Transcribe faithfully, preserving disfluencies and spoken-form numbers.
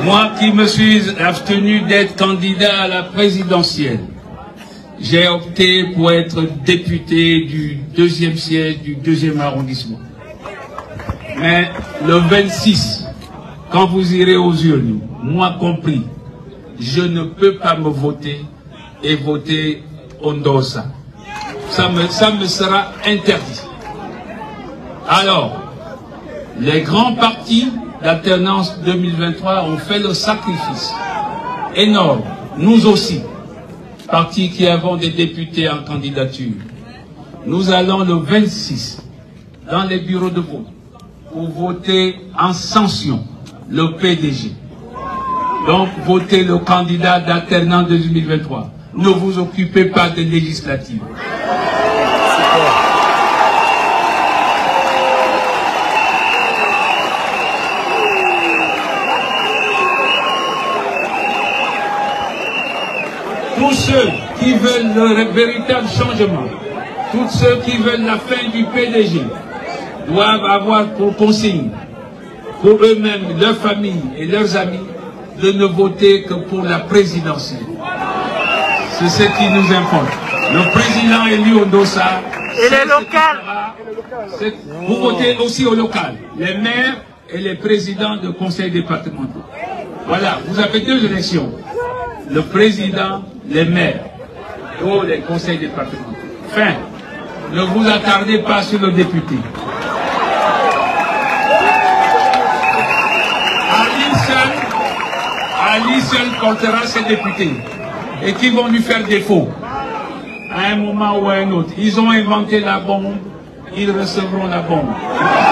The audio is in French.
Moi qui me suis abstenu d'être candidat à la présidentielle, j'ai opté pour être député du deuxième siège du deuxième arrondissement. Mais le vingt-six, quand vous irez aux urnes, moi compris, je ne peux pas me voter et voter Ondosa. Ça me, ça me sera interdit. Alors, les grands partis d'alternance deux mille vingt-trois ont fait le sacrifice énorme, nous aussi, partis qui avons des députés en candidature. Nous allons le vingt-six dans les bureaux de vote pour voter en sanction le P D G. Donc, votez le candidat d'alternance deux mille vingt-trois. Ne vous occupez pas des législatives. Tous ceux qui veulent le véritable changement, tous ceux qui veulent la fin du P D G, doivent avoir pour consigne, pour eux-mêmes, leurs familles et leurs amis, de ne voter que pour la présidentielle. C'est ce qui nous importe. Le président élu au Dossa, et les locales. Vous votez aussi au local, les maires et les présidents de conseils départementaux. Voilà, vous avez deux élections. Le président, les maires ou les conseils départementaux. Fin. Ne vous attardez pas sur le député. Ali seul, Ali seul portera ses députés et qui vont lui faire défaut à un moment ou à un autre. Ils ont inventé la bombe, ils recevront la bombe.